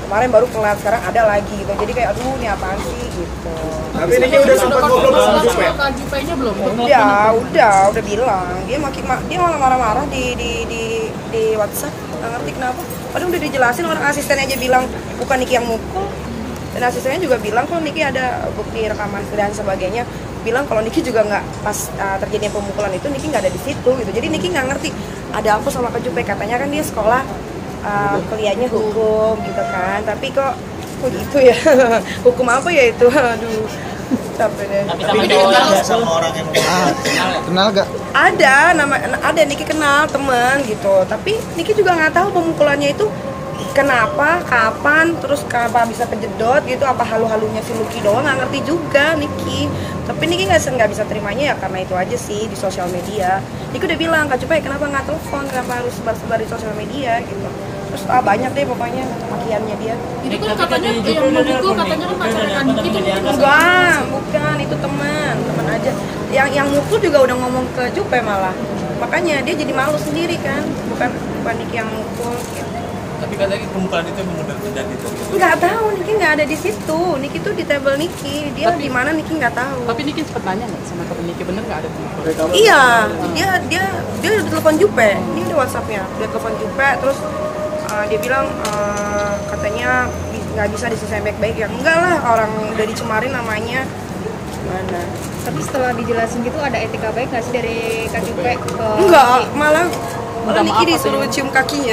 kemarin baru kelar, sekarang ada lagi gitu. Jadi kayak aduh ini apaan sih gitu. Tapi ini udah sempat ngobrol sama Jupe. Kak Jupe-nya belum? Udah bilang. Dia malah marah-marah di WhatsApp, nggak ngerti kenapa. Padahal udah dijelasin, orang asistennya aja bilang bukan Niki yang mukul. Dan asistennya juga bilang kalau Niki ada bukti rekaman dan sebagainya. Bilang kalau Niki juga nggak pas terjadinya pemukulan itu Niki nggak ada di situ gitu. Jadi Niki nggak ngerti ada apa sama Kak Jupe. Katanya kan dia sekolah kuliahnya hukum gitu kan. Tapi kok gitu ya. Hukum apa ya itu? Aduh. Capek deh. Tapi ini kenal sama orang yang Kenal gak? Ada Niki kenal teman gitu. Tapi Niki juga nggak tahu pemukulannya itu kenapa, kapan, terus kenapa bisa kejedot gitu, apa halu-halunya si Lucky doang, nggak ngerti juga Niki. Tapi Niki nggak bisa terimanya ya karena itu aja sih di sosial media. Niki udah bilang, Kak Jupe kenapa nggak telepon, kenapa harus sebar-sebar di sosial media gitu. Terus banyak deh pokoknya makiannya dia. Itu kan katanya yang memukul katanya kan pacarnya Kak Niki itu. Enggak, bukan, itu teman aja. Yang mukul juga udah ngomong ke Jupe malah. Makanya dia jadi malu sendiri kan, bukan Niki yang mukul gitu. Tapi katanya pemukulan itu memang udah terjadi tuh. Nggak tahu, Niki nggak ada di situ. Niki tuh di table Niki, dia di mana Niki nggak tahu. Tapi Niki sempat nanya nggak sama temen Niki, bener nggak ada pemukul? Iya, dia udah telepon Jupe, ini udah WhatsAppnya, udah telepon Jupe, terus dia bilang katanya nggak bisa diselesaikan baik-baik ya. Enggak lah, orang udah dicemarin namanya. Gimana? Tapi setelah dijelasin gitu ada etika baik nggak sih dari Kak Jupe ke Enggak, malah Niki disuruh cium kakinya.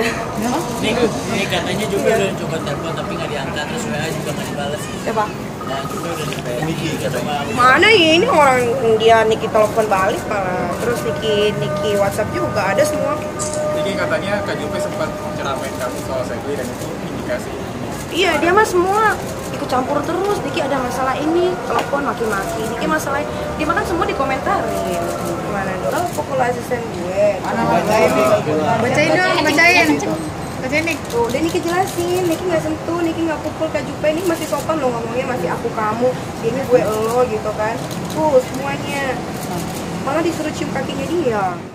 Ini katanya juga udah coba telepon tapi nggak diangkat, terus WA juga nggak dibalas. Siapa? Nah juga udah sampai Niki katanya. Mana ya, ini orang dia Niki telepon balik malah. Terus Niki WhatsApp juga ada semua. Niki katanya Kak Jupe sempat ceramain kamu soal Segway dan itu indikasi. Iya, dia mah semua ikut campur terus. Niki ada masalah ini, telepon maki-maki. Niki masalah dia makan semua dikomentarin. Gimana dong? Kalau pukul asisten gue. bacain dong, bacain nih. Tuh, udah Niki jelasin. Niki nggak sentuh, Niki nggak pukul Kak Jupe. Ini masih sopan loh ngomongnya, masih aku kamu. Ini gue lo gitu kan. Tuh semuanya. Malah disuruh cium kakinya dia.